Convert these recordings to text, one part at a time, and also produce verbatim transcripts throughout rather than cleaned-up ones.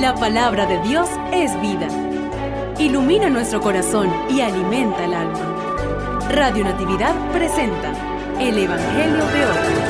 La palabra de Dios es vida. Ilumina nuestro corazón y alimenta el alma. Radio Natividad presenta el Evangelio de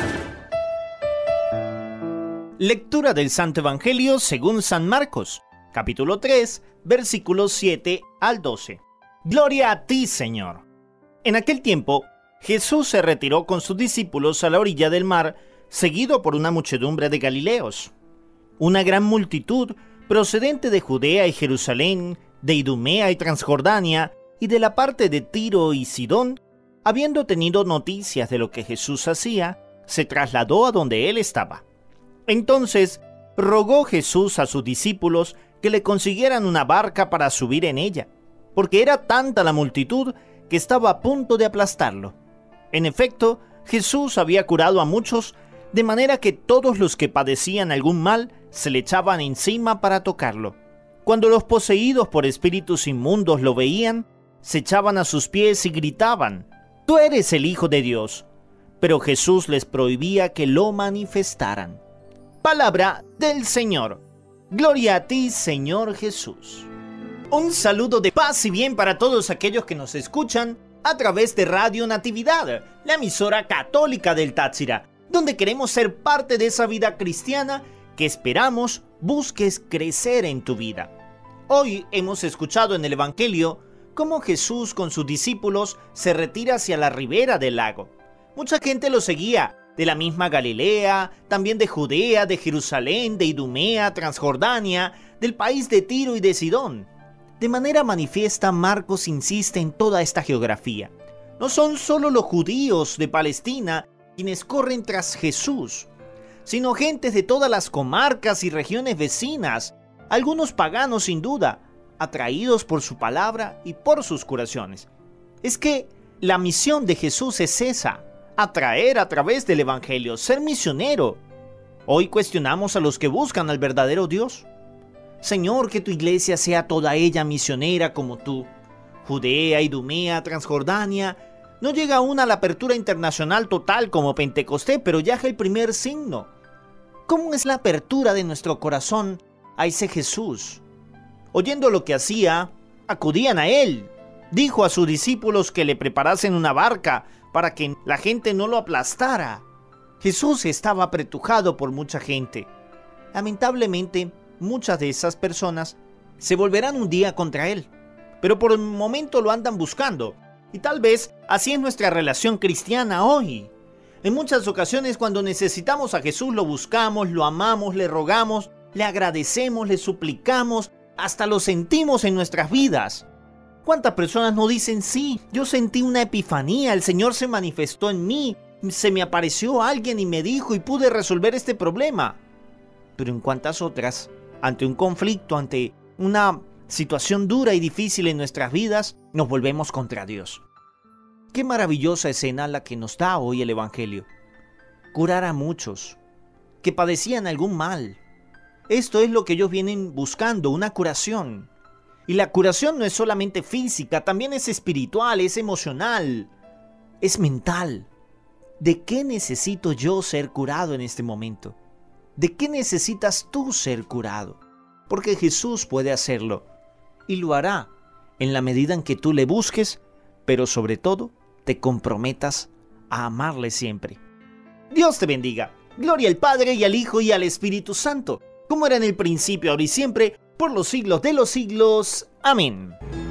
hoy. Lectura del Santo Evangelio según San Marcos, capítulo tres, versículos siete al doce. Gloria a ti, Señor. En aquel tiempo, Jesús se retiró con sus discípulos a la orilla del mar, seguido por una muchedumbre de Galileos. Una gran multitud procedente de Judea y Jerusalén, de Idumea y Transjordania, y de la parte de Tiro y Sidón, habiendo tenido noticias de lo que Jesús hacía, se trasladó a donde él estaba. Entonces rogó Jesús a sus discípulos que le consiguieran una barca para subir en ella, porque era tanta la multitud que estaba a punto de aplastarlo. En efecto, Jesús había curado a muchos, de manera que todos los que padecían algún mal se le echaban encima para tocarlo. Cuando los poseídos por espíritus inmundos lo veían, se echaban a sus pies y gritaban: «Tú eres el Hijo de Dios». Pero Jesús les prohibía que lo manifestaran. Palabra del Señor. Gloria a ti, Señor Jesús. Un saludo de paz y bien para todos aquellos que nos escuchan a través de Radio Natividad, la emisora católica del Táchira, donde queremos ser parte de esa vida cristiana que esperamos busques crecer en tu vida. Hoy hemos escuchado en el Evangelio cómo Jesús con sus discípulos se retira hacia la ribera del lago. Mucha gente lo seguía, de la misma Galilea, también de Judea, de Jerusalén, de Idumea, Transjordania, del país de Tiro y de Sidón. De manera manifiesta, Marcos insiste en toda esta geografía. No son solo los judíos de Palestina quienes corren tras Jesús, sino gentes de todas las comarcas y regiones vecinas, algunos paganos sin duda, atraídos por su palabra y por sus curaciones. Es que la misión de Jesús es esa: atraer a través del Evangelio, ser misionero. Hoy cuestionamos a los que buscan al verdadero Dios. Señor, que tu iglesia sea toda ella misionera como tú. Judea, Idumea, Transjordania. No llega aún a la apertura internacional total como Pentecostés, pero ya es el primer signo. ¿Cómo es la apertura de nuestro corazón a ese Jesús? Oyendo lo que hacía, acudían a él. Dijo a sus discípulos que le preparasen una barca para que la gente no lo aplastara. Jesús estaba apretujado por mucha gente. Lamentablemente, muchas de esas personas se volverán un día contra él, pero por el momento lo andan buscando. Y tal vez así es nuestra relación cristiana hoy. En muchas ocasiones, cuando necesitamos a Jesús, lo buscamos, lo amamos, le rogamos, le agradecemos, le suplicamos, hasta lo sentimos en nuestras vidas. ¿Cuántas personas no dicen: sí, yo sentí una epifanía, el Señor se manifestó en mí, se me apareció alguien y me dijo y pude resolver este problema? Pero en cuántas otras, ante un conflicto, ante una situación dura y difícil en nuestras vidas, nos volvemos contra Dios. Qué maravillosa escena la que nos da hoy el Evangelio. Curar a muchos que padecían algún mal. Esto es lo que ellos vienen buscando, una curación. Y la curación no es solamente física, también es espiritual, es emocional, es mental. ¿De qué necesito yo ser curado en este momento? ¿De qué necesitas tú ser curado? Porque Jesús puede hacerlo. Y lo hará en la medida en que tú le busques, pero sobre todo te comprometas a amarle siempre. Dios te bendiga. Gloria al Padre y al Hijo y al Espíritu Santo, como era en el principio, ahora y siempre, por los siglos de los siglos. Amén.